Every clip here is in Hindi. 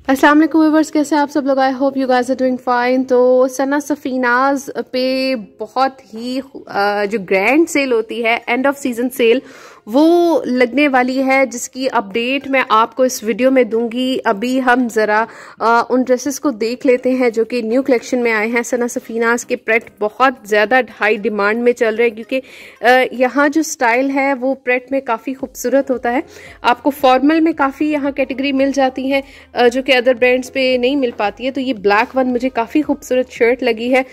अस्सलाम वालेकुम व्यूअर्स, कैसे आप सब लोग? I hope you guys are doing fine. तो सना सफीनाज पे बहुत ही जो ग्रैंड सेल होती है, एंड ऑफ सीजन सेल, वो लगने वाली है, जिसकी अपडेट मैं आपको इस वीडियो में दूंगी। अभी हम ज़रा उन ड्रेसेस को देख लेते हैं जो कि न्यू कलेक्शन में आए हैं। सना सफीनाज के प्रेट बहुत ज़्यादा हाई डिमांड में चल रहे हैं, क्योंकि यहाँ जो स्टाइल है वो प्रेट में काफ़ी खूबसूरत होता है। आपको फॉर्मल में काफ़ी यहाँ कैटेगरी मिल जाती है जो कि अदर ब्रांड्स पे नहीं मिल पाती है। तो ये ब्लैक वन मुझे काफ़ी खूबसूरत शर्ट लगी है।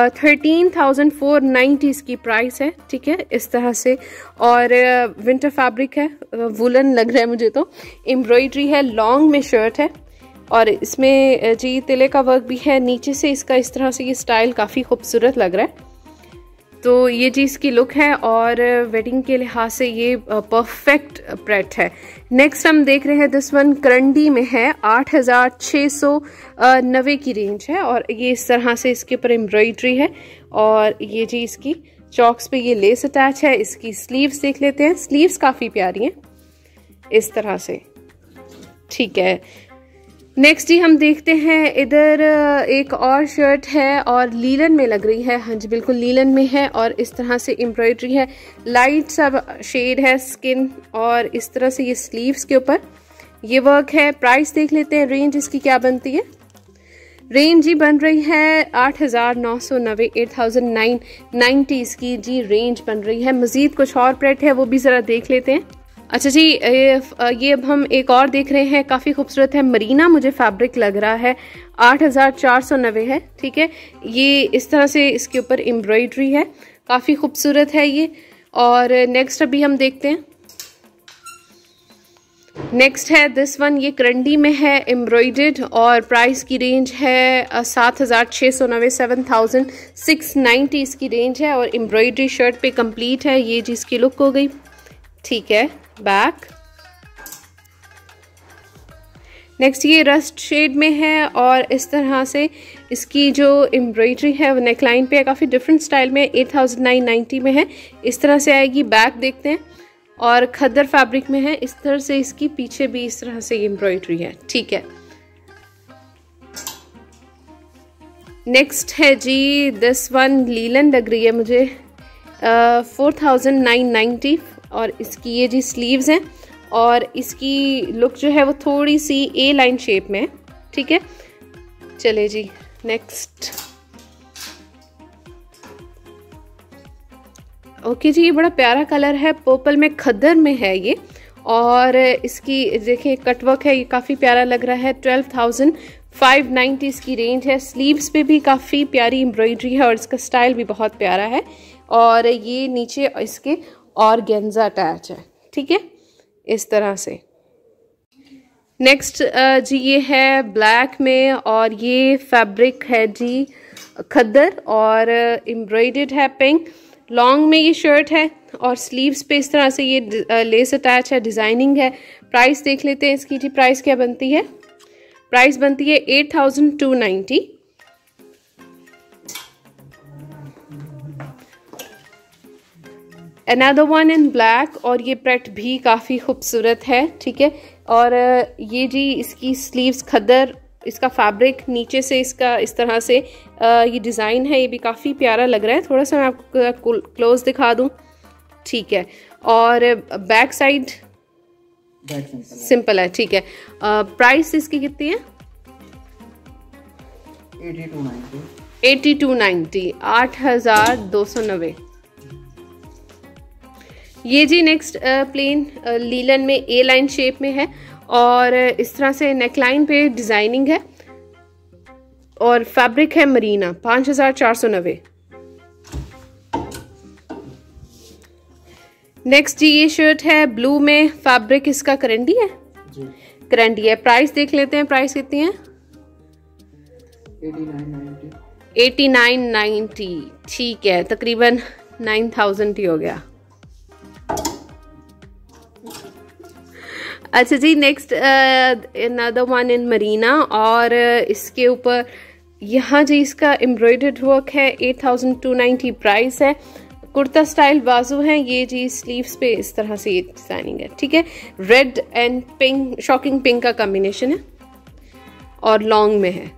13,490 इसकी प्राइस है, ठीक है, इस तरह से। और विंटर फैब्रिक है, वुलन लग रहा है मुझे। तो एम्ब्रॉयडरी है, लॉन्ग में शर्ट है, और इसमें जी तिले का वर्क भी है। नीचे से इसका इस तरह से ये स्टाइल काफ़ी खूबसूरत लग रहा है। तो ये जी इसकी लुक है, और वेडिंग के लिहाज से ये परफेक्ट प्रेट है। नेक्स्ट हम देख रहे हैं, दिस वन करंडी में है, 8,690 की रेंज है, और ये इस तरह से इसके ऊपर एम्ब्रॉयडरी है। और ये जी इसकी चॉक्स पे ये लेस अटैच है। इसकी स्लीव्स देख लेते हैं। स्लीव्स काफ़ी प्यारी हैं इस तरह से, ठीक है। नेक्स्ट ही हम देखते हैं, इधर एक और शर्ट है और लीलन में लग रही है। हाँ जी, बिल्कुल लीलन में है, और इस तरह से एम्ब्रॉयडरी है, लाइट सा शेड है स्किन, और इस तरह से ये स्लीव्स के ऊपर ये वर्क है। प्राइस देख लेते हैं, रेंज इसकी क्या बनती है। रेंज जी बन रही है 8,990, 8,990 इसकी जी रेंज बन रही है। मजीद कुछ और प्रेट है, वो भी ज़रा देख लेते हैं। अच्छा जी, ये अब हम एक और देख रहे हैं, काफ़ी खूबसूरत है, मरीना मुझे फैब्रिक लग रहा है, 8,490 है, ठीक है। ये इस तरह से इसके ऊपर एम्ब्रॉयडरी है, काफ़ी खूबसूरत है ये। और नेक्स्ट अभी हम देखते हैं, नेक्स्ट है दिस वन, ये करंडी में है, एम्ब्रॉयडर्ड, और प्राइस की रेंज है 7,690, 7,690 इसकी रेंज है, और एम्ब्रॉयडरी शर्ट पे कंप्लीट है। ये जिसकी लुक हो गई, ठीक है। बैक नेक्स्ट ये रस्ट शेड में है, और इस तरह से इसकी जो एम्ब्रॉयडरी है वो नेकलाइन पे है, काफ़ी डिफरेंट स्टाइल में, 8,990 में है, इस तरह से आएगी। बैक देखते हैं, और खद्दर फैब्रिक में है, इस तरह से इसकी पीछे भी इस तरह से एम्ब्रॉयडरी है, ठीक है। नेक्स्ट है जी दिस वन, लीलन लग रही है मुझे, 4,990, और इसकी ये जी स्लीव्स हैं, और इसकी लुक जो है वो थोड़ी सी ए लाइन शेप में है, ठीक है। चले जी नेक्स्ट। ओके जी, ये बड़ा प्यारा कलर है, पर्पल में खद्दर में है ये, और इसकी देखिए कटवर्क है, ये काफ़ी प्यारा लग रहा है। 12,590 इसकी रेंज है। स्लीव्स पे भी काफ़ी प्यारी एम्ब्रॉयडरी है, और इसका स्टाइल भी बहुत प्यारा है, और ये नीचे इसके ऑर्गेन्जा अटैच है, ठीक है, इस तरह से। नेक्स्ट जी ये है ब्लैक में, और ये फैब्रिक है जी खद्दर, और एम्ब्रॉयडर्ड है, पिंक। लॉन्ग में ये शर्ट है, और स्लीव्स पे इस तरह से ये लेस अटैच है, डिज़ाइनिंग है। प्राइस देख लेते हैं इसकी जी, प्राइस क्या बनती है। प्राइस बनती है 8,290। अनदर वन इन ब्लैक, और ये प्रेट भी काफ़ी खूबसूरत है, ठीक है। और ये जी इसकी स्लीव्स खद्दर, इसका फैब्रिक नीचे से इसका इस तरह से ये डिज़ाइन है, ये भी काफ़ी प्यारा लग रहा है। थोड़ा सा मैं आपको क्लोज दिखा दूँ, ठीक है। और बैक साइड सिंपल है, ठीक है। प्राइस इसकी कितनी है। 8,290, 8,290। ये जी नेक्स्ट प्लेन लीलन में ए लाइन शेप में है, और इस तरह से नेकलाइन पे डिजाइनिंग है, और फैब्रिक है मरीना, 5,490। नेक्स्ट जी ये शर्ट है ब्लू में, फैब्रिक इसका करंडी है जी, करंडी है। प्राइस देख लेते हैं, प्राइस कितनी है। 8990, ठीक है, तकरीबन 9,000 ही हो गया। अच्छा जी, next another one in marina, और इसके ऊपर यहाँ जी इसका एम्ब्रॉयडर्ड वर्क है, 8,290 प्राइस है। कुर्ता स्टाइल बाजू हैं, ये जी स्लीव्स पे इस तरह से ये डिजाइनिंग है, ठीक है। Red and pink, shocking pink का कॉम्बिनेशन है। और लॉन्ग में है।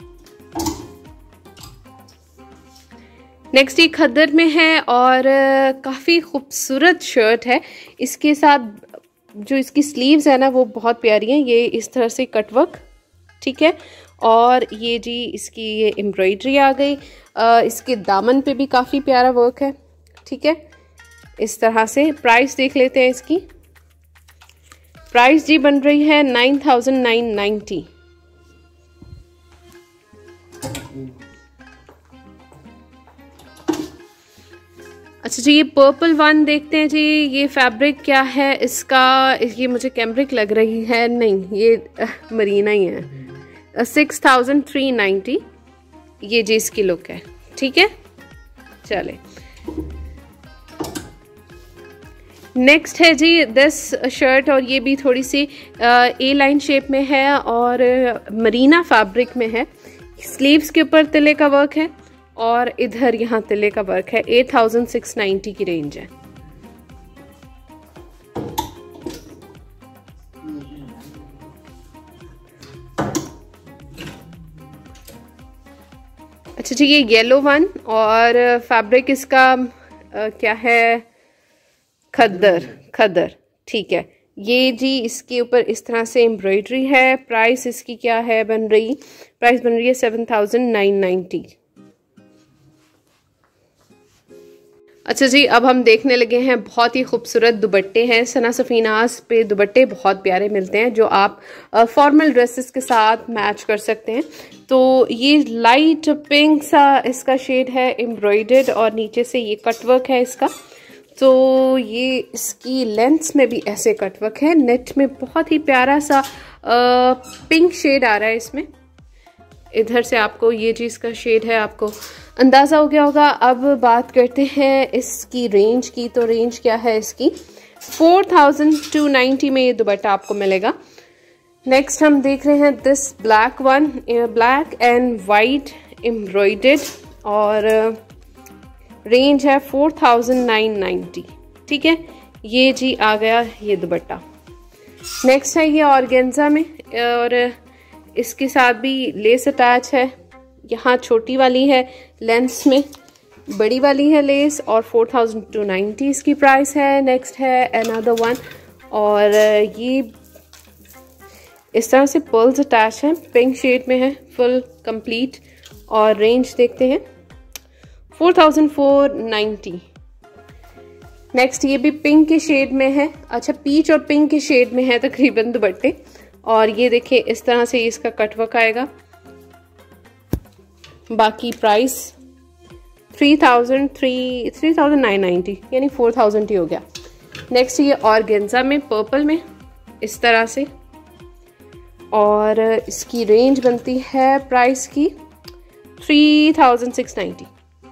नेक्स्ट ये खद्दर में है और काफ़ी खूबसूरत शर्ट है। इसके साथ जो इसकी स्लीव्स है ना वो बहुत प्यारी हैं। ये इस तरह से कटवर्क, ठीक है, और ये जी इसकी ये एम्ब्रॉयडरी आ गई। इसके दामन पे भी काफ़ी प्यारा वर्क है, ठीक है, इस तरह से। प्राइस देख लेते हैं इसकी। प्राइस जी बन रही है 9,990। अच्छा जी, ये पर्पल वन देखते हैं जी। ये फैब्रिक क्या है इसका? ये मुझे कैम्ब्रिक लग रही है, नहीं ये मरीना ही है। 6,390 ये जी इसकी लुक है, ठीक है। चले नेक्स्ट है जी दिस शर्ट, और ये भी थोड़ी सी ए लाइन शेप में है और मरीना फैब्रिक में है। स्लीव्स के ऊपर तिले का वर्क है और इधर यहाँ तिले का वर्क है। 8,690 की रेंज है। अच्छा जी, ये येलो वन और फैब्रिक इसका क्या है? खद्दर, खद्दर, ठीक है। ये जी इसके ऊपर इस तरह से एम्ब्रॉयडरी है। प्राइस इसकी क्या है बन रही? प्राइस बन रही है 7,990। अच्छा जी, अब हम देखने लगे हैं बहुत ही खूबसूरत दुपट्टे हैं। सना सफीनास पे दुपट्टे बहुत प्यारे मिलते हैं जो आप फॉर्मल ड्रेसेस के साथ मैच कर सकते हैं। तो ये लाइट पिंक सा इसका शेड है, एम्ब्रॉयडर्ड, और नीचे से ये कटवर्क है इसका। तो ये इसकी लेंथ्स में भी ऐसे कटवर्क है। नेट में बहुत ही प्यारा सा पिंक शेड आ रहा है इसमें। इधर से आपको ये चीज़ का शेड है, आपको अंदाज़ा हो गया होगा। अब बात करते हैं इसकी रेंज की। तो रेंज क्या है इसकी? 4,290 में ये दुपट्टा आपको मिलेगा। नेक्स्ट हम देख रहे हैं this black one, black and white embroidered, और रेंज है 4,990, ठीक है। ये जी आ गया ये दुपट्टा। नेक्स्ट है ये ऑर्गेन्जा में, और इसके साथ भी लेस अटैच है। यहाँ छोटी वाली है लेंस में, बड़ी वाली है लेस, और 4,290 इसकी प्राइस है। नेक्स्ट है अनदर वन, और ये इस तरह से पर्ल्स अटैच हैं, पिंक शेड में है, फुल कंप्लीट, और रेंज देखते हैं 4,490। नेक्स्ट ये भी पिंक के शेड में है। अच्छा, पीच और पिंक के शेड में है तकरीबन दुपट्टे, और ये देखिए इस तरह से इसका कटवर्क आएगा। बाकी प्राइस 3,990 यानी 4,000 ही हो गया। नेक्स्ट ये ऑर्गेन्जा में पर्पल में इस तरह से, और इसकी रेंज बनती है प्राइस की 3,690।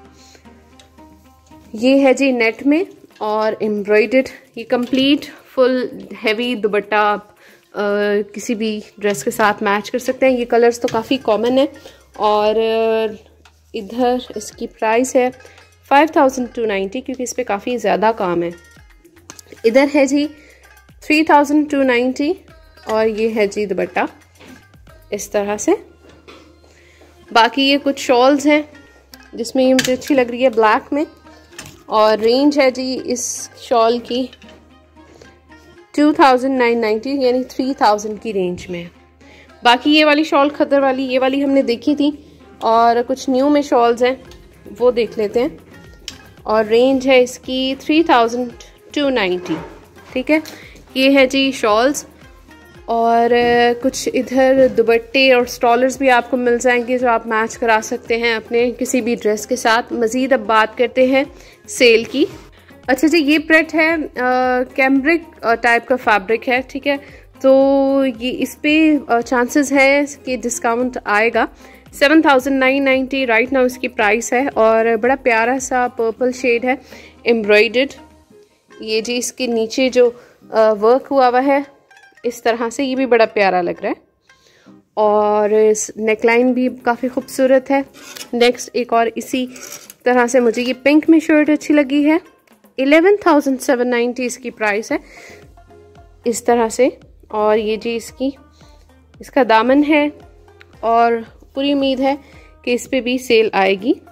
ये है जी नेट में और एम्ब्रॉयडर्ड, ये कंप्लीट फुल हैवी दुपट्टा आप किसी भी ड्रेस के साथ मैच कर सकते हैं। ये कलर्स तो काफ़ी कॉमन है, और इधर इसकी प्राइस है 5,290 क्योंकि इस पर काफ़ी ज़्यादा काम है। इधर है जी 3,290, और ये है जी दुपट्टा इस तरह से। बाकी ये कुछ शॉल्स हैं जिसमें ये मुझे अच्छी लग रही है ब्लैक में, और रेंज है जी इस शॉल की 2,990 यानी 3,000 की रेंज में है। बाकी ये वाली शॉल खद्दर वाली, ये वाली हमने देखी थी, और कुछ न्यू में शॉल्स हैं वो देख लेते हैं, और रेंज है इसकी 3,290, ठीक है। ये है जी शॉल्स, और कुछ इधर दुपट्टे और स्टॉलर्स भी आपको मिल जाएंगे जो आप मैच करा सकते हैं अपने किसी भी ड्रेस के साथ। मज़ीद अब बात करते हैं सेल की। अच्छा जी, ये प्रिंट है कैम्ब्रिक टाइप का फैब्रिक है, ठीक है। तो ये इस पे चांसेस है कि डिस्काउंट आएगा। 7,990 राइट नाउ इसकी प्राइस है, और बड़ा प्यारा सा पर्पल शेड है, एम्ब्रॉयडर्ड। ये जी इसके नीचे जो वर्क हुआ हुआ है इस तरह से, ये भी बड़ा प्यारा लग रहा है, और इस नेकलाइन भी काफ़ी खूबसूरत है। नेक्स्ट एक और इसी तरह से मुझे ये पिंक में शर्ट अच्छी लगी है। 11,790 इसकी प्राइस है इस तरह से, और ये जी इसका दामन है, और पूरी उम्मीद है कि इस पे भी सेल आएगी।